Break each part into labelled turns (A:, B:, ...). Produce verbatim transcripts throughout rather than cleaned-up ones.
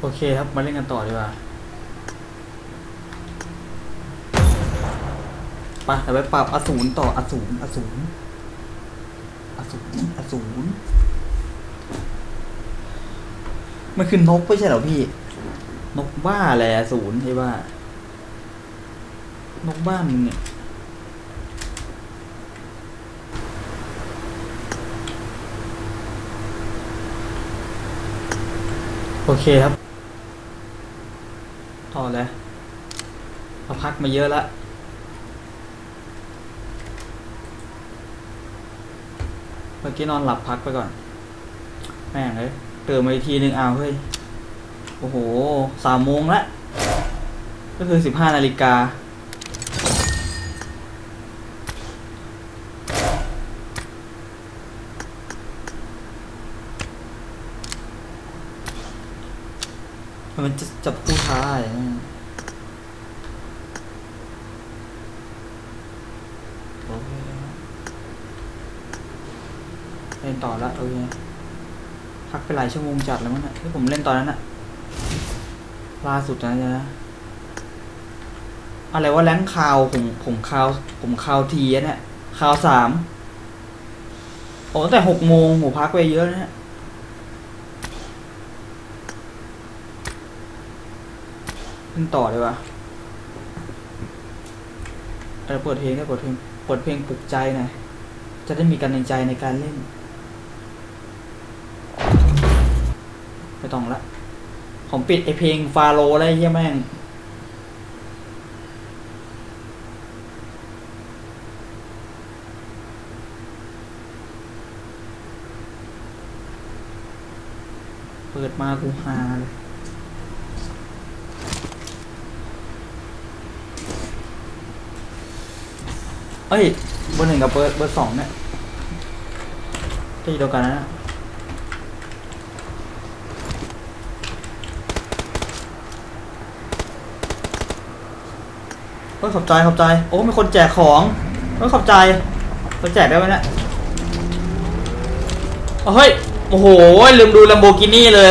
A: โอเคครับมาเล่นกันต่อดีกว่าไปเดี๋ยวไปปรับอสูรต่ออสูรอสูรอสูรอสูรมันคือนกไม่ใช่เหรอพี่นกบ้าแหละอสูรใช่ป่ะนกบ้ามึงเนี่ยโอเคครับต่อเลยเราพักมาเยอะแล้วเมื่อกี้นอนหลับพักไปก่อนแม่งเลยตื่นมาอีกทีนึงอ้าวเฮ้ยโอ้โหสามโมงแล้วก็คือสิบห้านาฬิกามันจะจับผู้ท้าอย่างนี้โอเคเล่นต่อละโอเคพักไปหลายชั่วโมงจัดแล้วมั้งเนี่ยที่ผมเล่นตอนนั้นอะล่าสุดนะจ๊ะอะไรว่าแรงคาวผมผมคาวผมคาวทีเนี่ยคาวสามโอ้ตั้งแต่หกโมงผมพักไปเยอะนะฮะเล่นต่อเลยว่ะเออเปิดเพลงได้เปิดเพลงเปิดเพลงปลุกใจหน่อยจะได้มีกำลังใจในการเล่นไม่ต้องละผมปิดไอเพลงฟาโรห์แล้วเหี้ยแม่งเปิดมากูฮาเลยเอ้ยเบอร์หนึ่งกับเบอร์เบอร์สองเนี่ยที่เดียวกันนะเฮ้ยขอบใจขอบใจโอ้มีคนแจกของเฮ้ยขอบใจเขาแจกได้ไหมเนี่ยเฮ้ยโอ้โหลืมดู Lamborghini เลย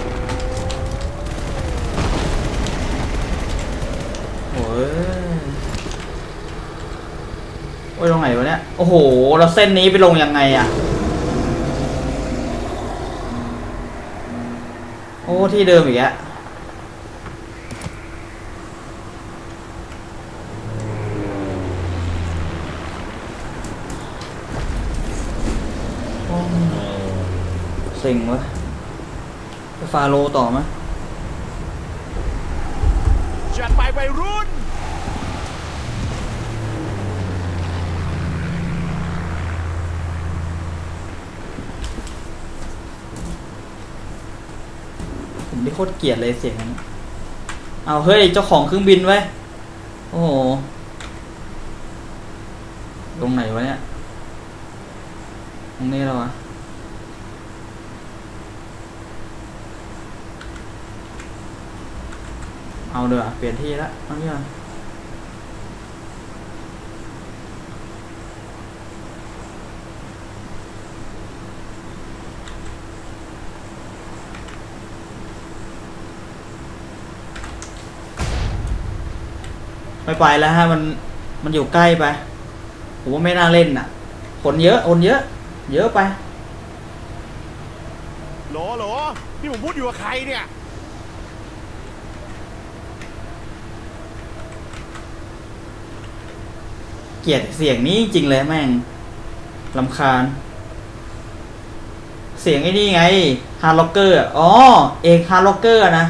A: โอ้ยโอ้ยตรงไหนวะเนี่ยโอ้โหเราเส้นนี้ไปลงยังไงอะโอ้ที่เดิมอีกแล้วเซ็งวะไปฟาโรห์ต่อไหม
B: จัดไปวัยรุ่น
A: ผมได้โคตรเกลียดเลยเสียงนั้นเอาเฮ้ยเจ้าของเครื่องบินไว้โอ้โหตรงไหนวะเนี่ยตรงนี้แล้ววะเอาเดี๋ยวเปลี่ยนที่ละเอาเนี่ยไม่ไปแล้วฮะมันมันอยู่ใกล้ไปผมว่าไม่น่าเล่นน่ะคนเยอะคนเยอะเยอะไป
B: โหลโหลนี่ผมพูดอยู่กับใครเนี่ย
A: เกลียดเสียงนี้จริงเลยแม่งรำคาญเสียงไอ้นี่ไงฮาร์ล็อกเกอร์อ๋อเอกฮาร์ล็อกเกอร์นะ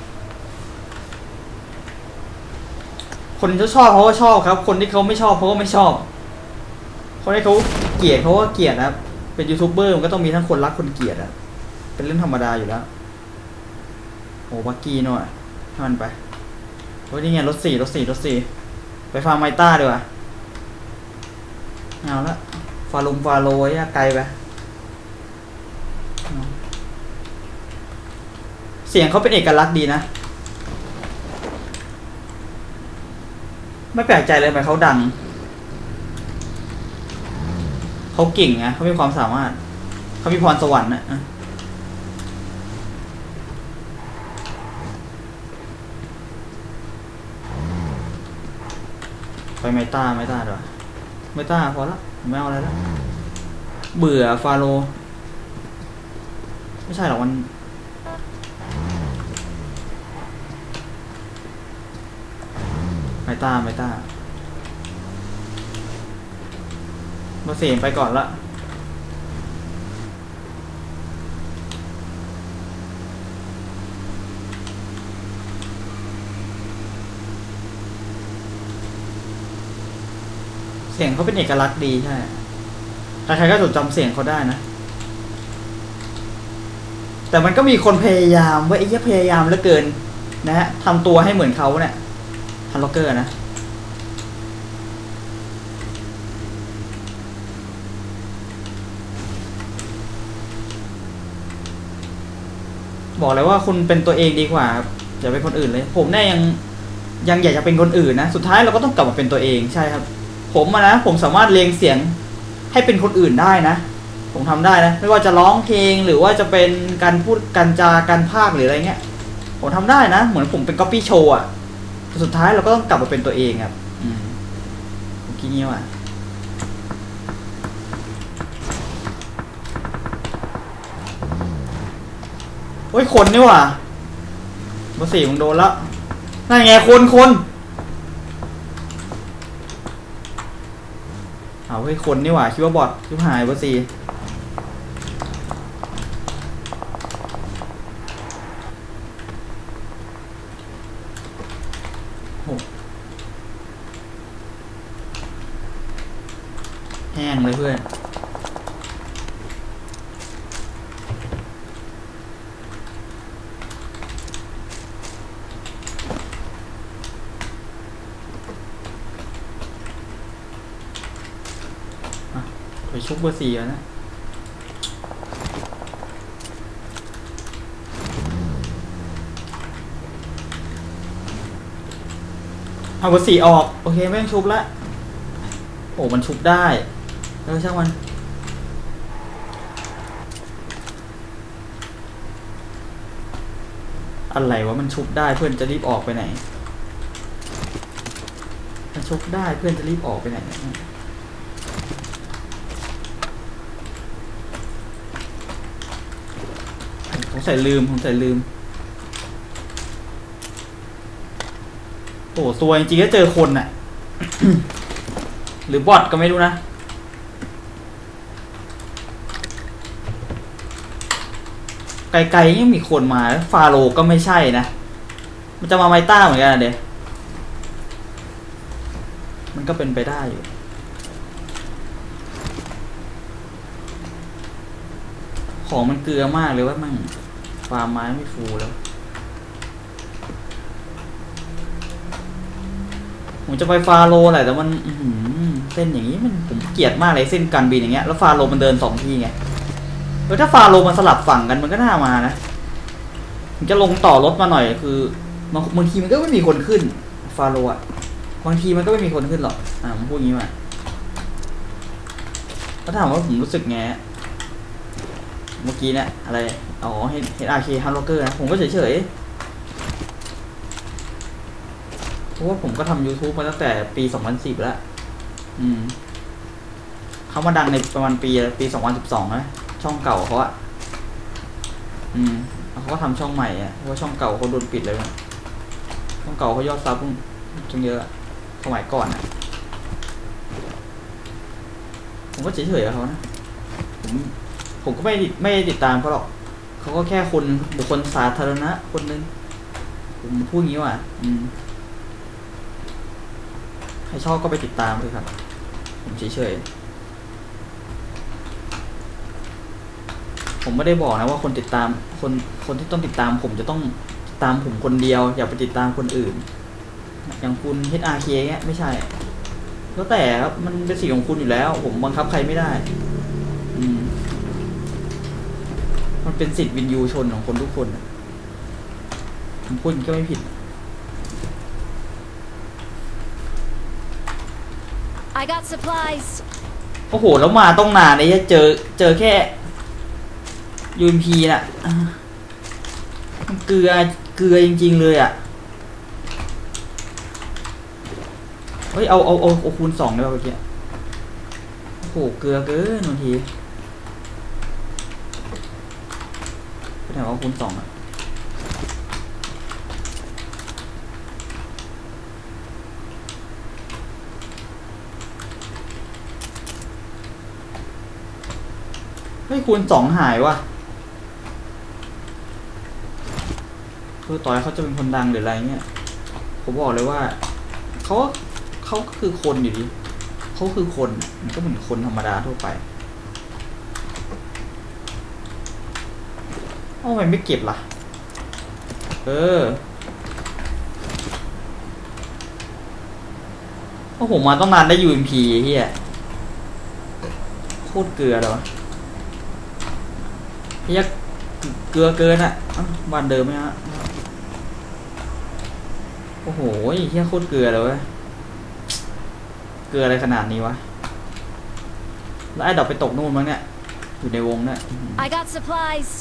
A: คนที่ชอบเขาก็ชอบครับคนที่เขาไม่ชอบเขาก็ไม่ชอบคนที่เขาเกลียดเขาก็เกลียดนะครับเป็นยูทูบเบอร์มันก็ต้องมีทั้งคนรักคนเกลียดอะเป็นเรื่องธรรมดาอยู่แล้วโอ้บักกี้หน่อยให้มันไปโอ้ยนี่ไงรถสี่รถสี่รถสี่ไปฟาร์มไมต้าดีกว่าเอาละฟาลุงฟาโรยไกลไปเสียงเขาเป็นเอกลักษณ์ดีนะไม่แปลกใจเลยทำไมเขาดังเขาเก่งไงเขามีความสามารถเขามีพรสวรรค์นะไปไมต้าไมต้าด้วยไมต้าพอละไม่เอาอะไรแล้วเบื่อฟาโรไม่ใช่หรอกมันไมต้าไมต้ามาเสียงไปก่อนละเสียงเขาเป็นเอกลักษณ์ดีใช่ใครๆก็จดจำเสียงเขาได้นะแต่มันก็มีคนพยายามว่าไอ้เหี้ยพยายามเหลือเกินนะฮะทำตัวให้เหมือนเขาเนี่ยฮันล็อกเกอร์นะบอกเลยว่าคุณเป็นตัวเองดีกว่าอย่าเป็นคนอื่นเลยผมเนี่ยยังยังอยากจะเป็นคนอื่นนะสุดท้ายเราก็ต้องกลับมาเป็นตัวเองใช่ครับผมอะนะผมสามารถเรียงเสียงให้เป็นคนอื่นได้นะผมทำได้นะไม่ว่าจะร้องเพลงหรือว่าจะเป็นการพูดการจาการพากย์หรืออะไรเงี้ยผมทำได้นะเหมือนผมเป็นก๊อปปี้โชว์อะสุดท้ายเราก็ต้องกลับมาเป็นตัวเองครับอืมผมคิดงี้ว่ะโอ้ยคนนี่ว่ะเบอร์สี่มึงโดนแล้วนั่นไงคนคนเอาเฮ้ยคนนี่ว่ะคิดว่าบอทคิดหายเบอร์สี่แห้งเลยเพื่อนไปชุบเบอร์สี่แล้วนะเอาเบอร์สี่ออกโอเคไม่ต้องชุบละโอ้มันชุบได้เออช่างมันอะไรวะมันชุบได้เพื่อนจะรีบออกไปไหนมันชุบได้เพื่อนจะรีบออกไปไหนผมใส่ลืมผมใส่ลืมโอ้ตัวจริงๆก็เจอคนน่ะ หรือบอทก็ไม่รู้นะไกลๆยังมีคนมาฟาโรก็ไม่ใช่นะมันจะมาไมต้าเหมือนกันเดี๋ยวมันก็เป็นไปได้อยู่ของมันเกลือมากเลยว่ามั่งฟาร์มไม้ไม่ฟูแล้วผมจะไปฟาโรแหละแต่มันเส้นอย่างนี้มันผมเกลียดมากเลยเส้นการบินอย่างเงี้ยแล้วฟาโรมันเดินสองทีไงเออถ้าฟาโรมันสลับฝั่งกันมันก็น่ามานะผมจะลงต่อรถมาหน่อยคือบางทีมันก็ไม่มีคนขึ้นฟาโรอ่ะบางทีมันก็ไม่มีคนขึ้นหรอกอ่าผมพูดงี้มาแล้วถามว่าผมรู้สึกไงเมื่อกี้เนี่ยอะไรอ๋อเห็นเห็นอาร์เคฮันล็อกเกอร์นะผมก็เฉยๆเพราะว่าผมก็ทำ YouTube มาตั้งแต่ปีสองพันสิบแล้วอืมเขามาดังในประมาณปีปีสองพันสิบสองนะช่องเก่าเขาอะอืมเขาก็ทำช่องใหม่อะเพราะว่าช่องเก่าเขาโดนปิดเลยนะช่องเก่าเขายอดซับจนเยอะสมัยก่อนอะผมก็เฉยๆกับเขานะผมผมก็ไม่ไม่ติดตามเขาหรอกเขาก็แค่คนบุคคลสาธารณะคนนึงผมพูดงี้ว่ะอืมใครชอบก็ไปติดตามเลยครับผมเฉยๆผมไม่ได้บอกนะว่าคนติดตามคนคนที่ต้องติดตามผมจะต้องติดตามผมคนเดียวอย่าไปติดตามคนอื่นอย่างคุณ เอช อาร์ เค เงี้ยไม่ใช่แล้วแต่ครับมันเป็นสิ่งของคุณอยู่แล้วผมบังคับใครไม่ได้อืมมันเป็นสิทธิวินยูชนของคนทุกคนผมพูดก็ไม่ผิด
C: I got supplies
A: โอ้โหแล้วมาต้องนานเลยเจอเจอแค่ ยู เอ็ม พี น่ะมันเกลือเกลือจริงๆเลยอ่ะเฮ้ยเอาเอาเอาเอาคูณสองได้ป่ะเมื่อกี้โอ้โหเกลือเกินบางทีไปไหนว่าคูณสองอะเฮ้ยคูณสองหายว่ะคือต่อให้เขาจะเป็นคนดังหรืออะไรเงี้ยผมบอกเลยว่าเขาเขาก็คือคนอยู่ดีเขาคือคนมันก็เหมือนคนธรรมดาทั่วไปเอ้าทำไมไม่เก็บล่ะเออเพราะผมมาต้องนานได้ ยู เอ็ม พี เฮียโคตรเกลือเลยวะเฮียเกลือเกินอ่ะบ้านเดิมไหมฮะโอ้โหเฮียโคตรเกลือเลยวะเกลืออะไรขนาดนี้วะแล้วไอ้ดอกไปตกนู่นมั้งเนี่ยอยู่ในวงเนี่ย
C: I got supplies.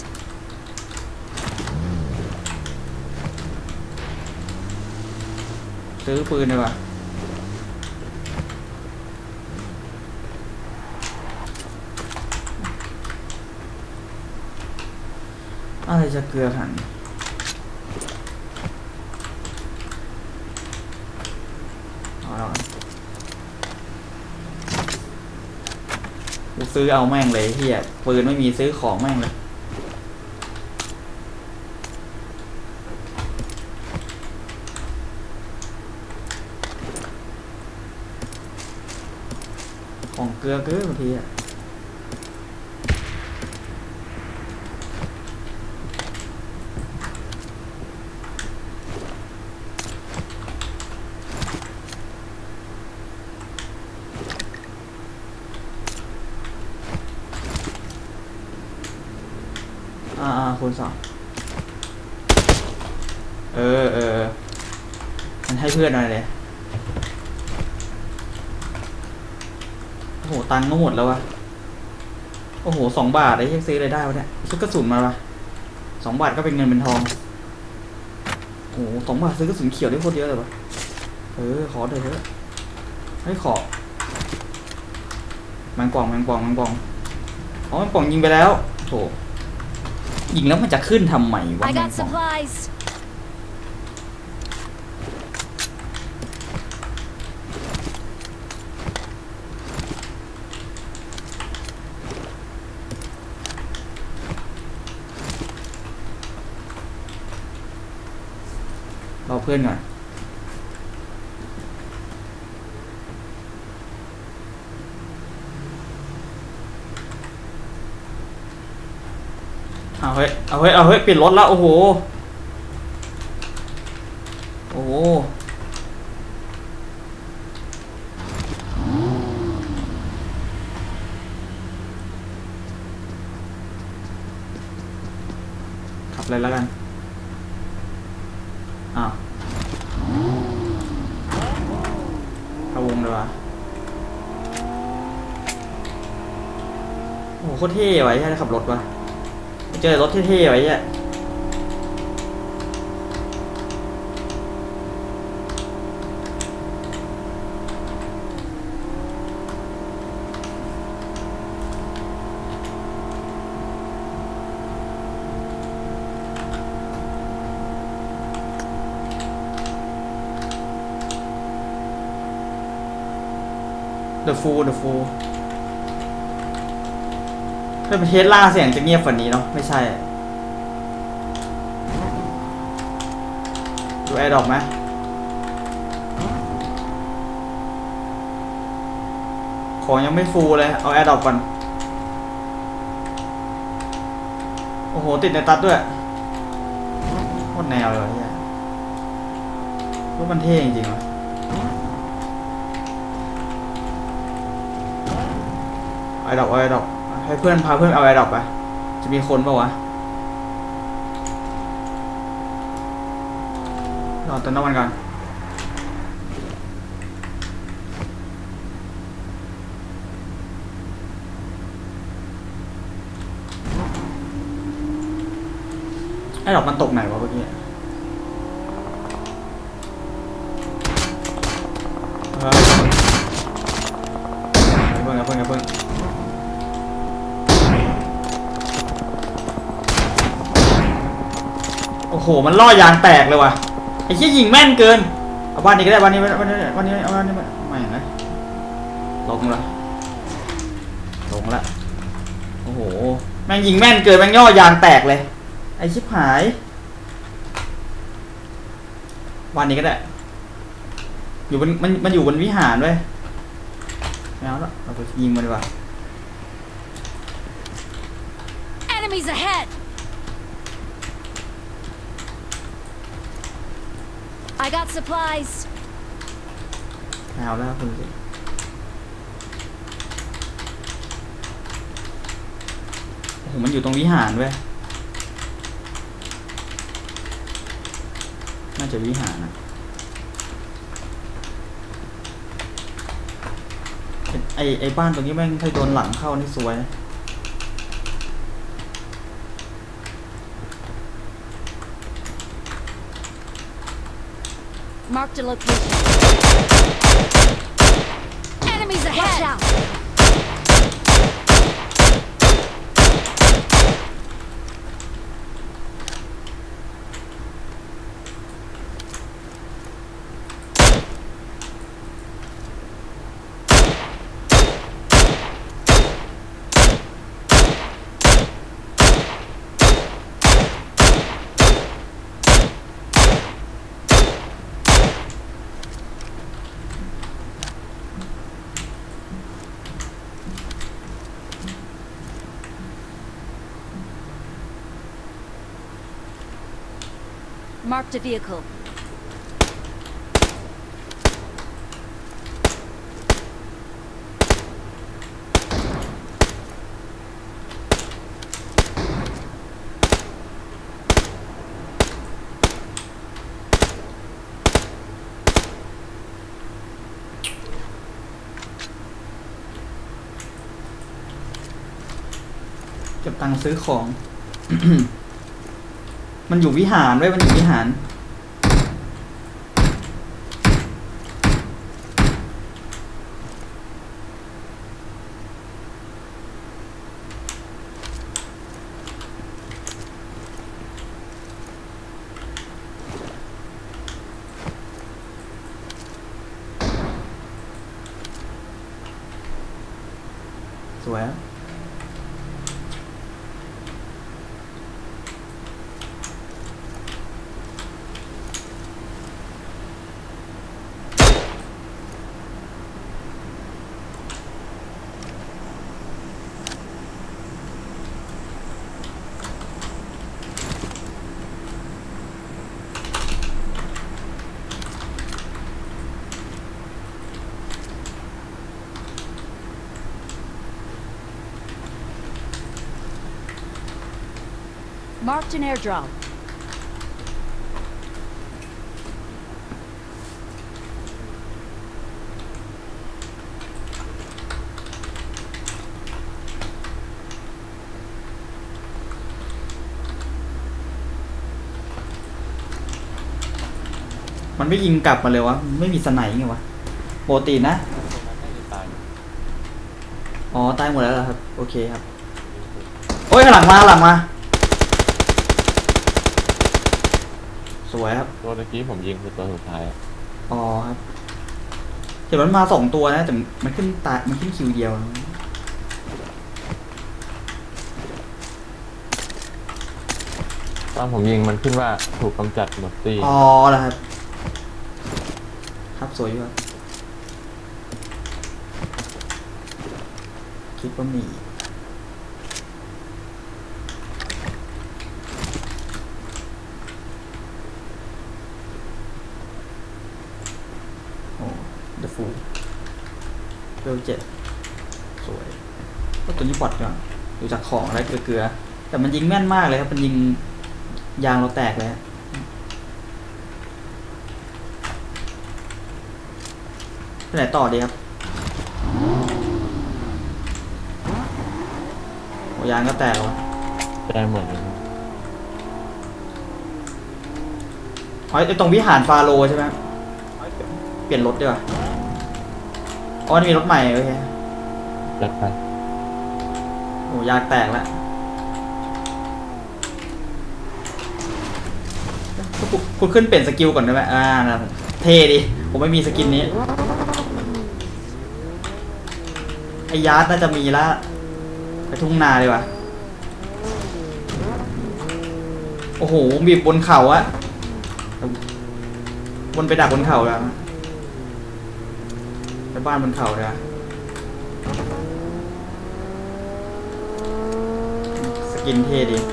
A: ซื้อปืนเลยวะอะไรจะเกลือขนาดนี้เอาละกูซื้อเอาแม่งเลยเฮียปืนไม่มีซื้อของแม่งเลยของเกลือเกินบางทีอะอ่าคูณสองเออเออมันให้เพื่อนอะไรเลยโอ้โหตังค์ก็หมดแล้ววะโอ้โหสองบาทไอ้ยังซื้ออะไรได้วะเนี่ยซื้อกระสุนมาปะสองบาทก็เป็นเงินเป็นทองโอ้โหสองบาทซื้อกระสุนเขียวได้โคตรเยอะเลยวะเออขอเถอะเถอะให้ขอแมงป่องแมงป่องแมงป่องอ๋อแมงป่องยิงไปแล้วโถยิงแล้วมันจะขึ้นทำไมวะ
C: I got supplies.
A: รอเพื่อนก่อนเอาเฮ้ยเอาเฮ้ยเอาเฮ้ยปิดรถแล้วโอ้โหโอ้โหขับเลยแล้วกันอ้าวเข้าวงเลยวะโอ้โหโคตรเท่ไว้ใช่ขับรถวะเจอรถเท่ๆไว้เนี่ยเดอะฟูลเดอะฟูลถ้าเป็นเทสลาเสียงจะเงียบกว่านี้เนาะไม่ใช่ดูแอร์ดรอปไหมของยังไม่ฟูลเลยเอาแอร์ดรอปก่อนโอ้โหติดในตัดด้วยโคตรแนวเลยวะเนี่ยรถมันเท่จริงๆวะแอร์ดรอปแอร์ดรอปให้เพื่อนพาเพื่อนเอาแอร์ดรอปไปจะมีคนป่าวะรอเติมน้ำมันก่อนแอร์ดรอปมันตกไหนวะเมื่อกี้เพิ่งเพิ่งเพิ่งโอ้โหมันล่อยางแตกเลยว่ะไอ้เหี้ยยิงแม่นเกินเอาบ้านนี้ก็ได้บ้านนี้บ้านนี้บ้านนี้เอาบ้านนี้ไม่อย่างไรลงละลงละโอ้โหแม่งยิงแม่นเกินแม่งย่อยางแตกเลยไอ้ชิบหายบ้านนี้ก็ได้อยู่บนมันมันอยู่บนวิหารด้วยแล้วเราไปยิงมันดีกว่า
C: Enemies ahead. I got supplies.
A: เอาแล้วคุณสิโอ้โหมันอยู่ตรงวิหารเว้ยน่าจะวิหารนะไอไอบ้านตรงนี้แม่งถ้าโดนหลังเข้านี่สวยนะ
C: Marked a location. Enemies ahead. Watch out. Marked a vehicle.
A: เก็บตังค์ซื้อของ มันอยู่วิหารด้วยมันอยู่วิหารสวย
C: Marked an airdrop.
A: มันไม่ยิงกลับมาเลยวะไม่มีสไนป์ไงวะปกตินะอ๋อตายหมดแล้วเหรอครับโอเคครับโอ้ยหลังมาหลังมาสวยครับ
D: ตัวเมื่อกี้ผมยิงคือตัวสุดท้าย
A: อ๋อครับเห็นมันมาสองตัวนะแต่มันขึ้นตายมันขึ้นคิวเดียว
D: ตอนผมยิงมันขึ้นว่าถูกกำจัดหมดตี
A: อ๋อเหรอครับครับสวยอยู่ครับคิดว่ามีโอ้เดอะฟูลเวลเจ็ดสวยก็ตัวนี้ปลอดก่อนดูจากของอะไรเกลือๆแต่มันยิงแม่นมากเลยครับมันยิงยางเราแตกเลยไปไหนต่อดีครับโอ้ยางก็แตกแล้ว
D: แตกหมดเลย
A: อ๋อไอตรงวิหารฟาโรใช่ไหมเปลี่ยนรถดีกว่าอ๋อนี่มีรถใหม่โอเค
D: จัดไป
A: โอ้ยากแตกแล้วคุณคุณขึ้นเปลี่ยนสกิลก่อนได้ไหมอ่านะเท่ดิผมไม่มีสกินนี้ไอ้ยาร์ดน่าจะมีละไปทุ่งนาดีกว่าโอ้โหบีบบนเขาอะบนไปดักบนเขาแล้วไปบ้านบนเขาเลยอะสกินเท่ดี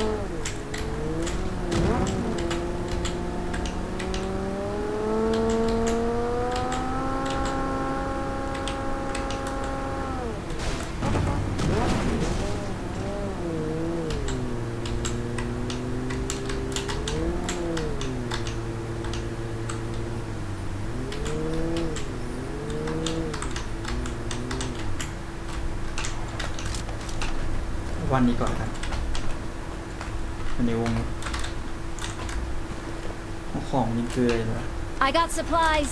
A: วันนี้ก่อนครับในวงของยิงเกลือเลยนะ
C: I got supplies.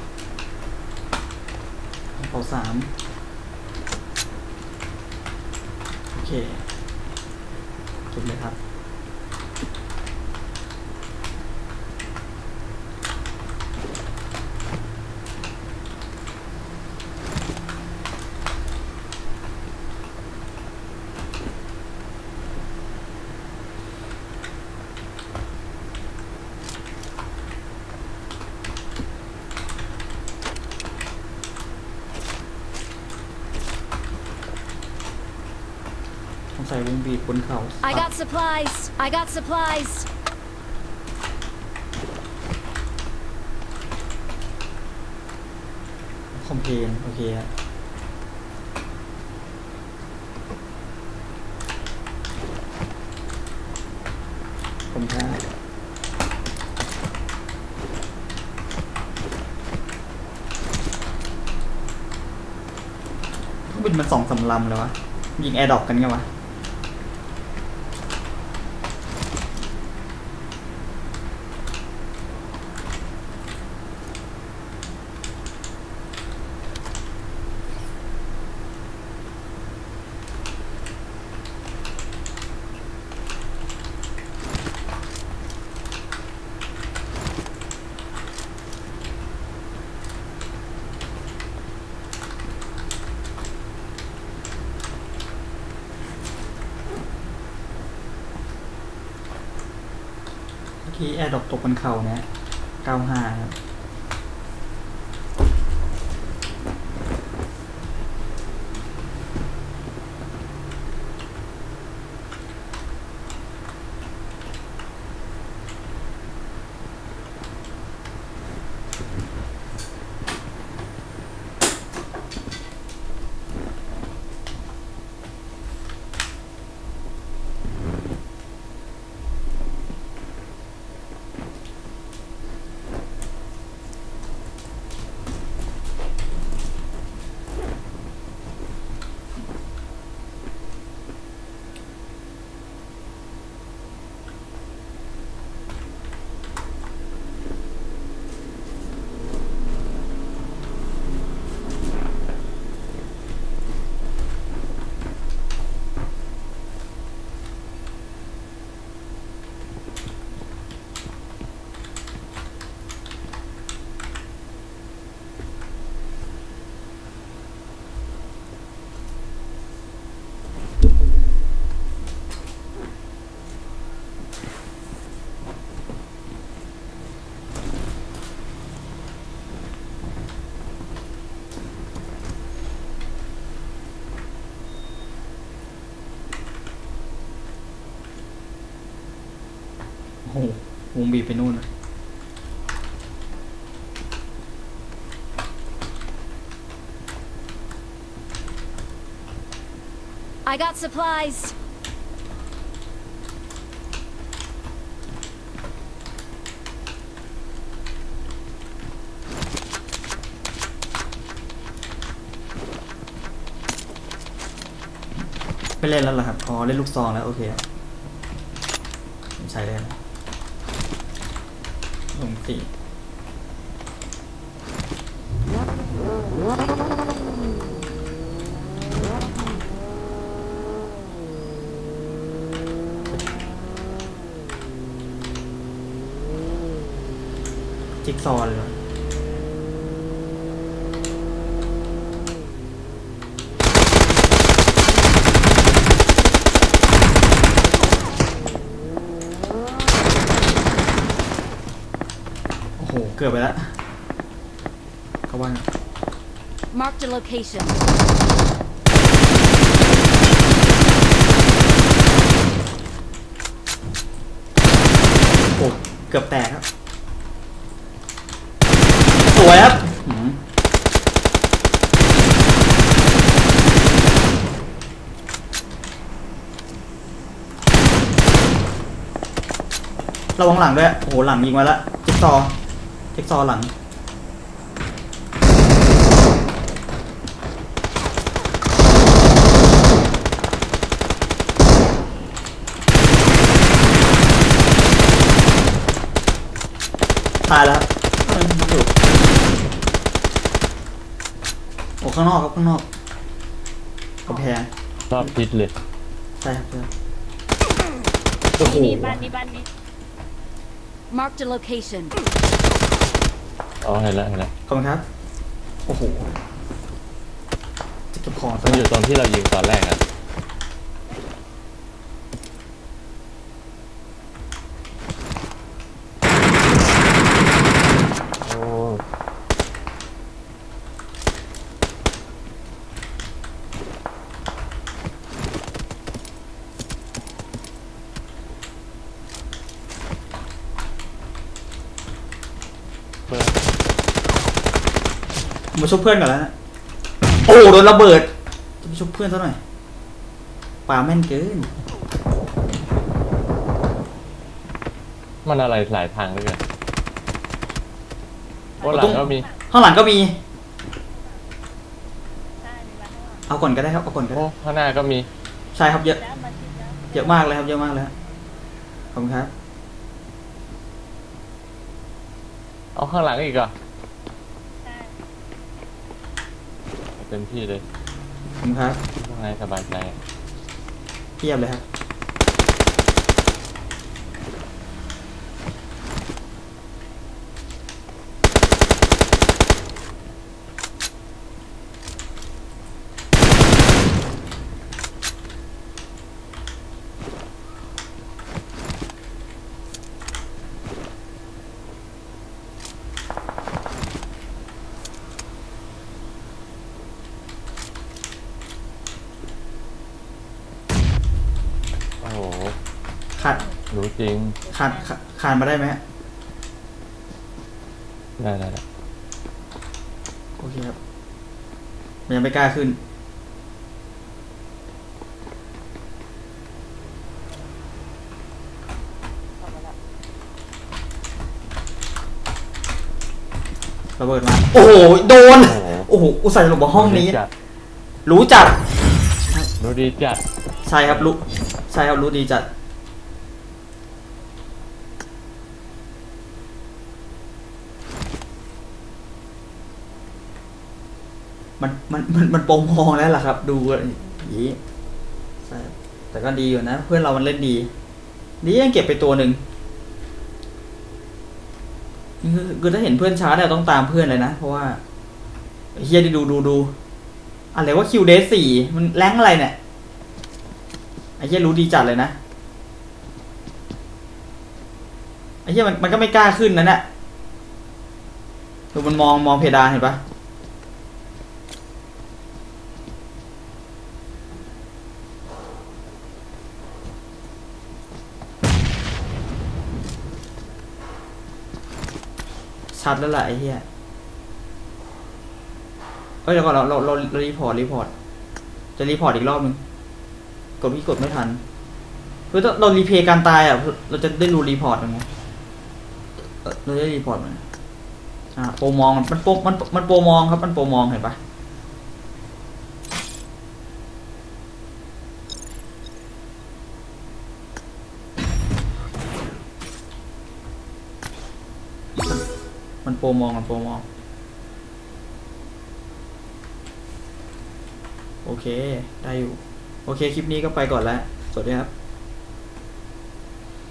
A: เป่าสามโอเคเก็บเลยครับใส่วงบีบบนเขา
C: I got supplies. I got supplies.
A: คอมเพลนโอเคฮะผมแค่เครื่องบินมันสองสามลำเลยวะยิงแอร์ดรอปกันไงวะที่แอร์ดรอปตกบนเขาเนี่ยเก้าห้าครับ โอ้โหวงบีบไปนู่นเลย
C: I got supplies.
A: ไม่เล่นแล้วเหรอครับอ๋อเล่นลูกซองแล้วโอเคผมใช้ได้แล้วลงสี่จิ๊กซอว์เลยวะโอ้โหเกือบไปแล้วเข้าบ้าน
C: Marked a location.
A: โอ้เกือบแตกครับสวยครับหืมระวังหลังด้วยโอ้โหหลังยิงมาแล้วจิ๊กซอว์จิ๊กซอว์หลังตายแล้วครับเอ้ยมันอยู่โอ้ข้างนอกครับข้างนอกกำแพง
D: รอบทิศเลย
A: ใช่ครับใช่โอ้โห
E: นี่บ้านนี้บ้านนี้
C: Marked a location.
D: อ๋อเห็นแล้วเห็นแล้ว
A: ขอบคุณครับโอ้โหจะเก็บของ
D: มันอยู่ตรงที่เรายิงตอนแรกอ่ะโอ้เพื่อน
A: มาชุบเพื่อนก่อนแล้วนะโอ้โดนระเบิดจะไปชุบเพื่อนซะหน่อยป่าแม่นเกิน
D: มันอะไรหลายทางเลยกันโอ้หลังก็มี
A: ข้างหลังก็มี
E: ใช่มีบ้านข้างหลัง
A: เอาก่อนก็ได้ครับเอาก่อนก็
D: โอ้
A: ได้
D: ข้างหน้าก็มี
A: ใช่ครับเยอะ
E: แล้วมาชิดแล้ว
A: เยอะมากเลยครับเยอะมากเลยครับขอบคุณครับ
D: เอาข้างหลังอีกเหรอ่ะ
E: ใช่
D: เต็มที่เลย
A: ขอบคุณครับ
D: ข้างในสบายใจ
A: เทียบเลยครับ
D: โอ้โห
A: ขาด
D: รู้จริง
A: ขาดขาดขาดมาได้ไหมฮะ
D: ได้ได้ได้
A: โอเคครับมันยังไม่กล้าขึ้นระเบิดมาโอ้โหโดนโอ้โหอุตส่าห์หลบมาห้องนี้
D: รู้จัด
A: รู้จัด
D: รู้ดีจัด
A: ใช่ครับรู้ใช่ครับรู้ดีจัดมันมันมันมันโปร่งมองแล้วล่ะครับ ดูอย่างนี้ใช่ครับแต่ก็ดีอยู่นะ เพื่อนเรามันเล่นดีนี่ยังเก็บไปตัวหนึ่งคือคือถ้าเห็นเพื่อนช้าเนี่ยต้องตามเพื่อนเลยนะ เพราะว่าเฮียดิดูดูดูอะไรว่าคิวเดสสี่มันแรงอะไรเนี่ยไอ้เฮียรู้ดีจัดเลยนะไอ้เฮียมันมันก็ไม่กล้าขึ้นนะเนี่ยดูมันมองมองเพดานเห็นปะชัดแล้วแหละไอ้เหี้ยเอ้ยเดี๋ยวก่อนเราเราเราเรารีพอร์ตรีพอร์ตจะรีพอร์ตอีกรอบนึงกดพี่กดไม่ทันคือถ้าเรารีเพย์การตายอ่ะเราจะได้รู้รีพอร์ตยังไงเออเราจะได้รีพอร์ตมันอ่าโปรมองมันโปรมันมันโปรมองครับมันโปรมองเห็นปะมันโปรมองมันโปรมองโอเคได้อยู่โอเคคลิปนี้ก็ไปก่อนแล้วสวัสดีครับ